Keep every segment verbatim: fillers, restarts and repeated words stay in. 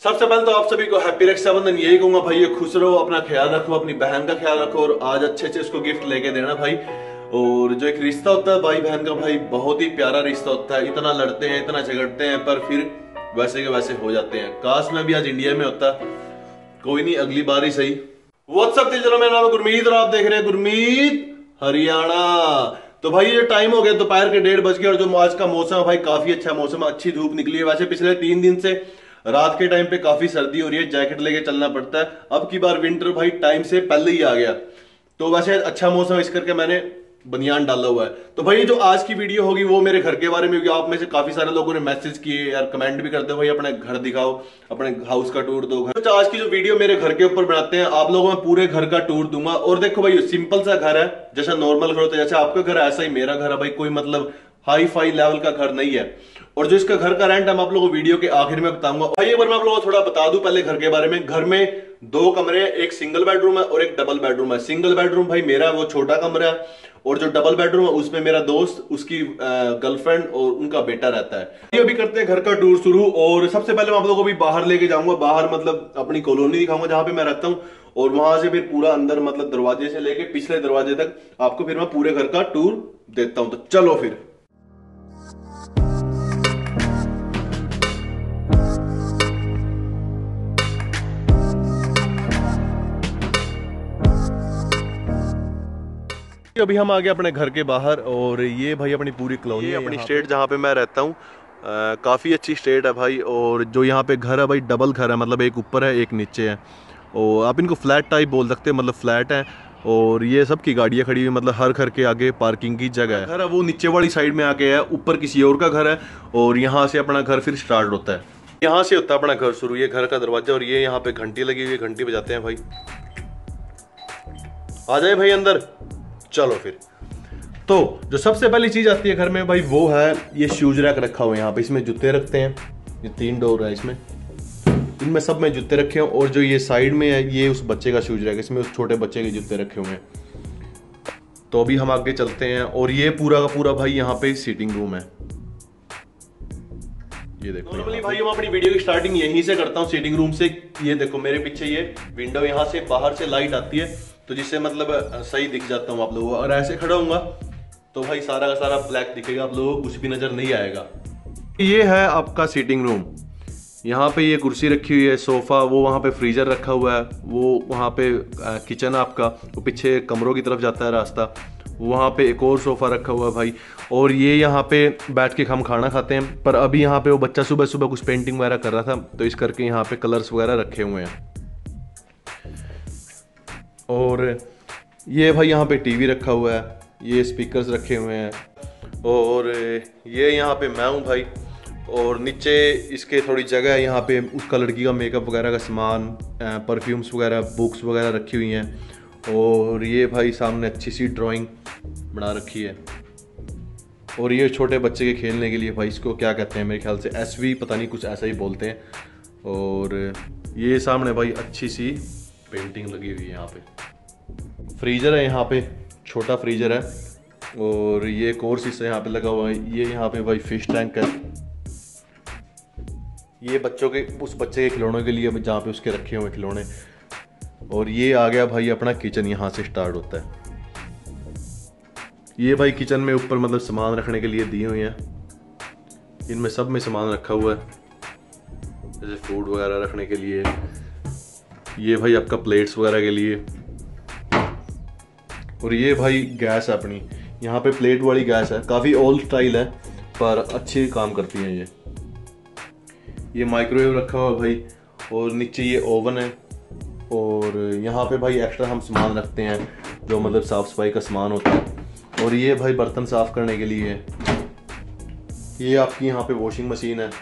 सबसे पहले तो आप सभी को हैप्पी रक्षाबंधन यही कहूंगा भाई, ये खुश रहो, अपना ख्याल रखो, अपनी बहन का ख्याल रखो और आज अच्छे अच्छे उसको गिफ्ट लेके देना भाई। और जो एक रिश्ता होता है भाई बहन का भाई, बहुत ही प्यारा रिश्ता होता है। इतना लड़ते हैं, इतना झगड़ते हैं, पर फिर वैसे के वैसे हो जाते हैं। काश मैं भी आज इंडिया में होता, कोई नहीं, अगली बार ही सही। व्हाट्सअप दिलजनों, मेरा नाम है गुरमीत और आप देख रहे हैं गुरमीत हरियाणा। तो भाई ये टाइम हो गया, दोपहर के डेढ़ बज गए और जो आज का मौसम है भाई काफी अच्छा मौसम है, अच्छी धूप निकली है। वैसे पिछले तीन दिन से रात के टाइम पे काफी सर्दी हो रही है, जैकेट लेके चलना पड़ता है। अब की बार विंटर भाई टाइम से पहले ही आ गया, तो वैसे अच्छा मौसम इस करके मैंने बनियान डाला हुआ है। तो भाई जो आज की वीडियो होगी वो मेरे घर के बारे में होगी। आप में से काफी सारे लोगों ने मैसेज किए यार, कमेंट भी करते हो भाई अपने घर दिखाओ, अपने हाउस का टूर दो। तो आज की जो वीडियो मेरे घर के ऊपर बनाते हैं, आप लोगों में पूरे घर का टूर दूंगा। और देखो भाई सिंपल सा घर है, जैसा नॉर्मल घर होता है, जैसे आपका घर है ऐसा ही मेरा घर है भाई। कोई मतलब हाई फाई लेवल का घर नहीं है। और जो इसका घर का रेंट है मैं आप लोगों को वीडियो के आखिर में बताऊंगा। भाई एक बार मैं आप लोगों को थोड़ा बता दूं पहले घर के बारे में। घर में दो कमरे हैं, एक सिंगल बेडरूम है और एक डबल बेडरूम है। सिंगल बेडरूम भाई मेरा वो छोटा कमरा है, और जो डबल बेडरूम है उसमें मेरा दोस्त, उसकी गर्लफ्रेंड और उनका बेटा रहता है। अभी करते हैं घर का टूर शुरू। और सबसे पहले मैं आप लोगों को भी बाहर लेके जाऊंगा, बाहर मतलब अपनी कॉलोनी दिखाऊंगा जहां पे मैं रहता हूँ, और वहां से फिर पूरा अंदर मतलब दरवाजे से लेके पिछले दरवाजे तक आपको फिर मैं पूरे घर का टूर देता हूं। तो चलो फिर। अभी हम आ गए अपने घर के बाहर, और ये भाई अपनी पूरी कॉलोनी है, अपनी स्टेट जहाँ पे मैं रहता हूँ। काफ़ी अच्छी स्टेट है भाई। और जो यहाँ पे घर है भाई डबल घर है, मतलब एक ऊपर है एक नीचे है, और आप इनको फ्लैट टाइप बोल सकते हैं, मतलब फ्लैट है। और ये सब की गाड़ियाँ खड़ी हुई, मतलब हर घर के आगे पार्किंग की जगह है। घर है वो नीचे वाली साइड में आके है, ऊपर किसी और का घर है, और यहाँ से अपना घर फिर स्टार्ट होता है। यहाँ से होता है अपना घर शुरू, ये घर का दरवाजा। और ये यहाँ पे घंटी लगी हुई है, घंटी बजाते हैं भाई। आ जाए भाई अंदर, चलो फिर। तो जो सबसे पहली चीज आती है घर में भाई वो है ये शूज रैक रखा हुआ है यहाँ पे। इसमें जूते रखते हैं, ये तीन डोर है इसमें, इनमें सब में जूते रखे हैं। और जो ये साइड में है ये उस बच्चे का शूज रैक, इसमें उस छोटे बच्चे के जूते रखे हुए हैं। तो अभी हम आगे चलते हैं, और ये पूरा का पूरा भाई यहाँ पे सीटिंग रूम है। ये देखो नॉर्मली भाई हम अपनी वीडियो की स्टार्टिंग यहीं से करता हूँ, सीटिंग रूम से। ये देखो मेरे पीछे ये विंडो, यहाँ से बाहर से लाइट आती है, तो जिससे मतलब सही दिख जाता हूँ आप लोगों को। और ऐसे खड़ा हूँगा तो भाई सारा का सारा ब्लैक दिखेगा आप लोगों को, कुछ भी नजर नहीं आएगा। ये है आपका सीटिंग रूम। यहाँ पे ये कुर्सी रखी हुई है, सोफा, वो वहाँ पे फ्रीजर रखा हुआ है, वो वहाँ पे किचन आपका, वो पीछे कमरों की तरफ जाता है रास्ता, वहाँ पे एक और सोफा रखा हुआ है भाई। और ये यहाँ पे बैठ के हम खाना खाते हैं। पर अभी यहाँ पे वो बच्चा सुबह सुबह कुछ पेंटिंग वगैरह कर रहा था, तो इस करके यहाँ पे कलर्स वगैरह रखे हुए हैं। और ये भाई यहाँ पे टीवी रखा हुआ है, ये स्पीकर्स रखे हुए हैं। और ये यहाँ पे मैं हूँ भाई, और नीचे इसके थोड़ी जगह है, यहाँ पे उसका लड़की का मेकअप वगैरह का सामान, परफ्यूम्स वगैरह, बुक्स वगैरह रखी हुई हैं। और ये भाई सामने अच्छी सी ड्राइंग बना रखी है। और ये छोटे बच्चे के खेलने के लिए भाई, इसको क्या कहते हैं, मेरे ख्याल से एस वी पता नहीं, कुछ ऐसा ही बोलते हैं। और ये सामने भाई अच्छी सी पेंटिंग लगी हुई है। यहाँ पे फ्रीजर है, यहाँ पे छोटा फ्रीजर है। और ये एक और शीशा यहाँ पे लगा हुआ है। ये यहाँ पे भाई फिश टैंक है, ये बच्चों के, उस बच्चे के खिलौनों के लिए जहाँ पे उसके रखे हुए खिलौने। और ये आ गया भाई अपना किचन, यहाँ से स्टार्ट होता है। ये भाई किचन में ऊपर मतलब सामान रखने के लिए दिए हुए हैं, इनमें सब में सामान रखा हुआ है, जैसे फूड वगैरह रखने के लिए। ये भाई आपका प्लेट्स वगैरह के लिए। और ये भाई गैस है अपनी, यहाँ पे प्लेट वाली गैस है, काफ़ी ओल्ड स्टाइल है पर अच्छी काम करती है ये। ये माइक्रोवेव रखा हुआ भाई, और नीचे ये ओवन है। और यहाँ पे भाई एक्स्ट्रा हम सामान रखते हैं जो मतलब साफ़ सफाई का सामान होता है। और ये भाई बर्तन साफ़ करने के लिए। ये आपकी यहाँ पे वॉशिंग मशीन है।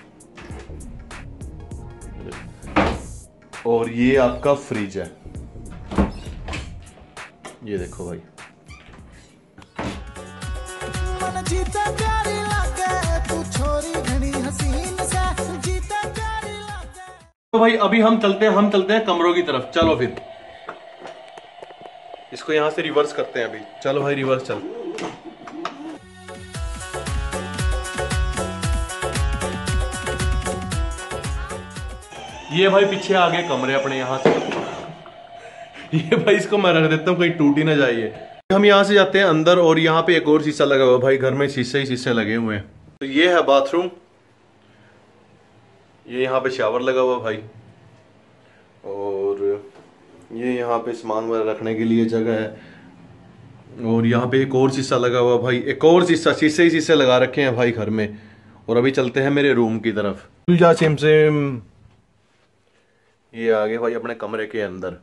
और ये आपका फ्रिज है, ये देखो भाई। तो भाई अभी हम चलते हैं हम चलते हैं कमरों की तरफ, चलो फिर। इसको यहाँ से रिवर्स करते हैं अभी, चलो भाई रिवर्स चल। ये भाई पीछे आ गए कमरे अपने यहाँ से। ये भाई इसको मैं रख देता हूँ कहीं टूट ही ना जाए ये। हम यहाँ से जाते हैं अंदर और यहाँ पे एक और शीशा लगा हुआ भाई, घर में शीशे ही शीशे लगे हुए हैं। तो ये है बाथरूम, ये यहाँ पे शावर लगा हुआ भाई, और ये यहाँ पे सामान वगैरह रखने के लिए जगह है। और यहाँ पे एक और शीशा लगा हुआ भाई, एक और शीशा, शीशे ही शीशे लगा रखे हैं भाई घर में। और अभी चलते हैं मेरे रूम की तरफ। जा सेम सेम ये आ गए भाई अपने कमरे के अंदर।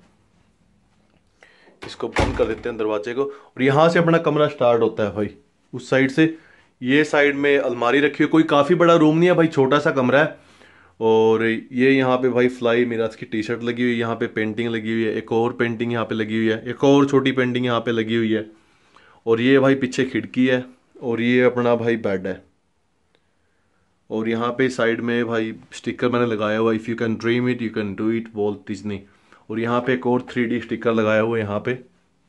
इसको बंद कर देते हैं दरवाजे को, और यहाँ से अपना कमरा स्टार्ट होता है भाई। उस साइड से ये साइड में अलमारी रखी है, कोई काफ़ी बड़ा रूम नहीं है भाई, छोटा सा कमरा है। और ये यहाँ पे भाई फ्लाई मिराज की टी शर्ट लगी हुई है, यहाँ पे पेंटिंग लगी हुई है, एक और पेंटिंग यहाँ पे लगी हुई है, एक और छोटी पेंटिंग यहाँ पे लगी हुई है। और ये भाई पीछे खिड़की है, और ये अपना भाई बेड है। और यहाँ पे साइड में भाई स्टिकर मैंने लगाया हुआ, if you can dream it you can do it Walt Disney. और यहाँ पे एक और थ्री डी स्टिकर लगाया हुआ है यहाँ पे।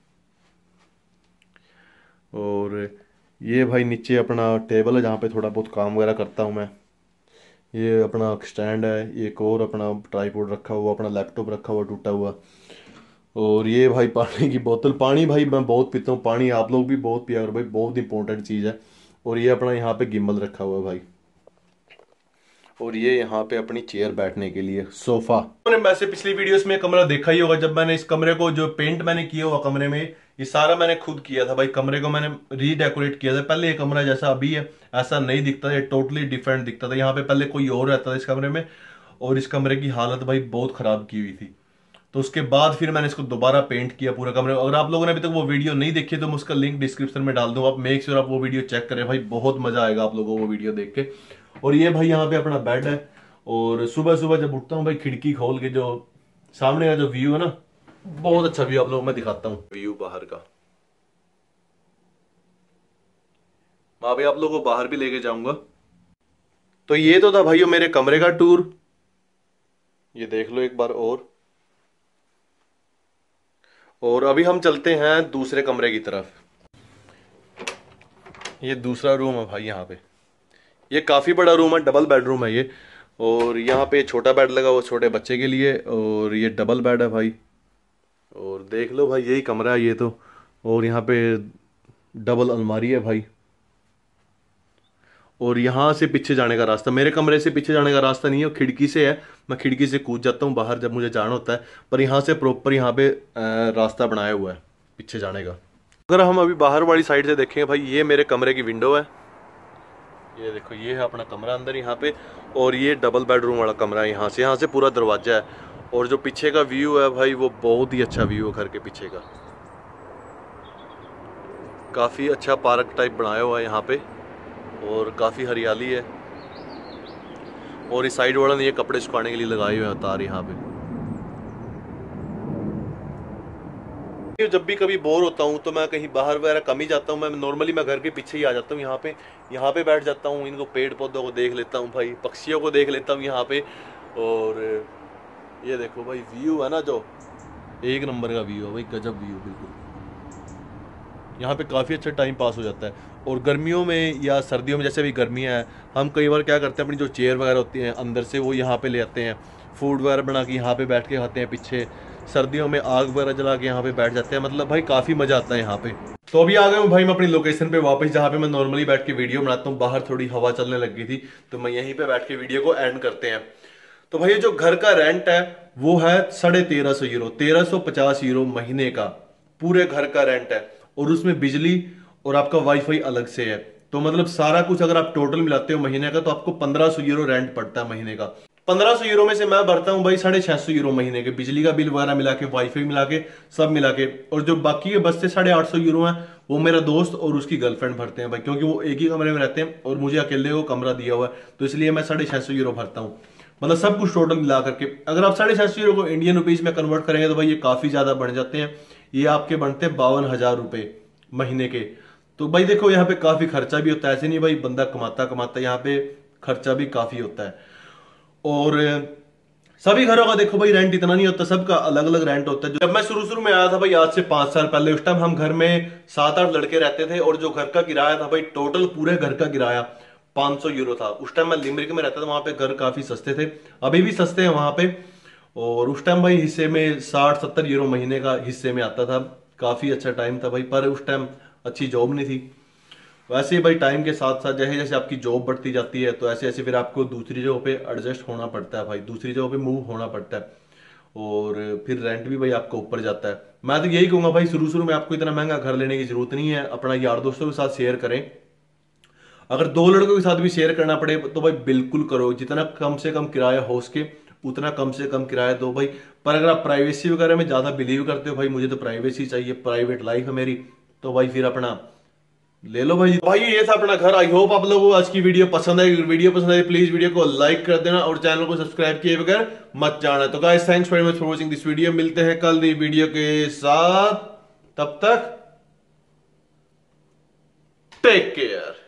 और ये भाई नीचे अपना टेबल है जहाँ पे थोड़ा बहुत काम वगैरह करता हूँ मैं। ये अपना स्टैंड है, एक और अपना ट्राईपॉड रखा हुआ, अपना लैपटॉप रखा हुआ टूटा हुआ। और ये भाई पानी की बोतल, पानी भाई मैं बहुत पीता हूँ, पानी आप लोग भी बहुत पिया करो भाई, बहुत इंपॉर्टेंट चीज़ है। और ये अपना यहाँ पे गिम्बल रखा हुआ है भाई। और ये यहाँ पे अपनी चेयर बैठने के लिए सोफा। मैंने वैसे पिछली वीडियोस में कमरा देखा ही होगा, जब मैंने इस कमरे को जो पेंट मैंने किया हुआ कमरे में, ये सारा मैंने खुद किया था भाई। कमरे को मैंने रीडेकोरेट किया था। पहले ये कमरा जैसा अभी है ऐसा नहीं दिखता था, ये टोटली डिफरेंट दिखता था। यहाँ पे पहले कोई और रहता था इस कमरे में, और इस कमरे की हालत भाई बहुत खराब की हुई थी। तो उसके बाद फिर मैंने इसको दोबारा पेंट किया पूरा कमरे। अगर आप लोगों ने अभी तक वो वीडियो नहीं देखी तो मैं उसका लिंक डिस्क्रिप्शन में डाल दूँ, आप मेक श्योर आप वो वीडियो चेक करें भाई, बहुत मजा आएगा आप लोगों को वो वीडियो देख के। और ये भाई यहाँ पे अपना बेड है। और सुबह सुबह जब उठता हूँ भाई, खिड़की खोल के जो सामने का जो व्यू है ना, बहुत अच्छा व्यू आप लोगों को मैं दिखाता हूँ। व्यू बाहर का, मैं अभी आप लोगों को बाहर भी लेके जाऊंगा। तो ये तो था भाइयों मेरे कमरे का टूर, ये देख लो एक बार। और और अभी हम चलते हैं दूसरे कमरे की तरफ। ये दूसरा रूम है भाई, यहाँ पे ये काफी बड़ा रूम है, डबल बेडरूम है ये। और यहाँ पे छोटा बेड लगा हुआ छोटे बच्चे के लिए, और ये डबल बेड है भाई। और देख लो भाई यही कमरा है ये तो। और यहाँ पे डबल अलमारी है भाई। और यहाँ से पीछे जाने का रास्ता, मेरे कमरे से पीछे जाने का रास्ता नहीं है, खिड़की से है। मैं खिड़की से कूद जाता हूँ बाहर जब मुझे जाना होता है, पर यहाँ से प्रॉपर यहाँ पे रास्ता बनाया हुआ है पीछे जाने का। अगर हम अभी बाहर वाली साइड से देखेंगे भाई, ये मेरे कमरे की विंडो है, ये देखो ये है अपना कमरा अंदर यहाँ पे। और ये डबल बेडरूम वाला कमरा है, यहाँ से यहाँ से पूरा दरवाजा है। और जो पीछे का व्यू है भाई वो बहुत ही अच्छा व्यू है घर के पीछे का, काफ़ी अच्छा पार्क टाइप बनाया हुआ है यहाँ पे, और काफ़ी हरियाली है। और इस साइड वाला ने ये कपड़े सुखाने के लिए लगाए हुए हैं तार यहाँ पे। जब भी कभी बोर होता हूँ तो मैं कहीं बाहर वगैरह कम ही जाता हूँ, मैं नॉर्मली मैं घर के पीछे ही आ जाता हूँ। यहाँ पे यहाँ पे बैठ जाता हूँ, इनको पेड़ पौधों को देख लेता हूँ भाई, पक्षियों को देख लेता हूँ यहाँ पे। और ये देखो भाई व्यू है ना, जो एक नंबर का व्यू है भाई, गजब व्यू बिल्कुल। यहाँ पे काफ़ी अच्छा टाइम पास हो जाता है। और गर्मियों में या सर्दियों में, जैसे भी गर्मियाँ हैं, हम कई बार क्या करते हैं, अपनी जो चेयर वगैरह होती हैं अंदर से वो यहाँ पे ले आते हैं, फूड वगैरह बना के यहाँ पे बैठ के खाते हैं। पीछे सर्दियों में आग वगैरह जला के यहाँ पे बैठ जाते हैं, मतलब भाई काफ़ी मज़ा आता है यहाँ पे। तो अभी आ गए हूँ भाई मैं अपनी लोकेशन पे वापस, जहाँ पे मैं नॉर्मली बैठ के वीडियो बनाता हूँ। बाहर थोड़ी हवा चलने लग गई थी तो मैं यहीं पे बैठ के वीडियो को एंड करते हैं। तो भाई जो घर का रेंट है वो है साढ़े तेरह सौ यूरो, तेरह सौ पचास यूरो महीने का पूरे घर का रेंट है। और उसमें बिजली और आपका वाईफाई अलग से है। तो मतलब सारा कुछ अगर आप टोटल मिलाते हो महीने का, तो आपको पंद्रह सौ यूरो रेंट पड़ता है महीने का। पंद्रह सौ यूरो में से मैं भरता हूँ भाई साढ़े छह सौ यूरो महीने के, बिजली का बिल वगैरह मिला के, वाईफाई मिला के, सब मिला के। और जो बाकी के बचते साढ़े आठ सौ यूरो हैं वो मेरा दोस्त और उसकी गर्लफ्रेंड भरते हैं भाई, क्योंकि वो एक ही कमरे में रहते हैं और मुझे अकेले को कमरा दिया हुआ है, तो इसलिए मैं साढ़े छह सौ यूरो भरता हूँ। मतलब सब कुछ टोटल मिला करके अगर आप साढ़े छह सौ यूरो को इंडियन रुपीज में कन्वर्ट करेंगे तो भाई ये काफी ज्यादा बढ़ जाते हैं। ये आपके बनते हैं बावन हजार रुपए महीने के। तो भाई देखो यहाँ पे काफी खर्चा भी होता है, ऐसे नहीं भाई बंदा कमाता कमाता, यहाँ पे खर्चा भी काफी होता है। और सभी घरों का देखो भाई रेंट इतना नहीं होता, सबका अलग अलग रेंट होता है। जब मैं शुरू शुरू में आया था भाई, आज से पांच साल पहले, उस टाइम हम घर में सात आठ लड़के रहते थे, और जो घर का किराया था भाई, टोटल पूरे घर का किराया पाँच सौ यूरो था। उस टाइम मैं लिमरिक में रहता था, वहां पे घर काफी सस्ते थे, अभी भी सस्ते हैं वहां पे। और उस टाइम भाई हिस्से में साठ सत्तर यूरो महीने का हिस्से में आता था, काफी अच्छा टाइम था भाई। पर उस टाइम अच्छी जॉब नहीं थी। वैसे ही भाई टाइम के साथ साथ जैसे जैसे आपकी जॉब बढ़ती जाती है तो ऐसे ऐसे फिर आपको दूसरी जगह पे एडजस्ट होना पड़ता है भाई, दूसरी जगह पे मूव होना पड़ता है, और फिर रेंट भी भाई आपका ऊपर जाता है। मैं तो यही कहूंगा भाई, शुरू शुरू में आपको इतना महंगा घर लेने की जरूरत नहीं है, अपना यार दोस्तों के साथ शेयर करें। अगर दो लड़कों के साथ भी शेयर करना पड़े तो भाई बिल्कुल करो, जितना कम से कम किराया हो सके उतना कम से कम किराया दो भाई। पर अगर आप प्राइवेसी वगैरह में ज्यादा बिलीव करते हो, भाई मुझे तो प्राइवेसी चाहिए, प्राइवेट लाइफ है मेरी, तो भाई फिर अपना ले लो भाई। भाई ये था अपना घर। आई होप आप लोगों को आज की वीडियो पसंद आई। वीडियो पसंद आई प्लीज वीडियो को लाइक कर देना और चैनल को सब्सक्राइब किए बगैर मत जाना। तो guys thanks very much for watching this video. मिलते हैं कल नई वीडियो के साथ, तब तक टेक केयर।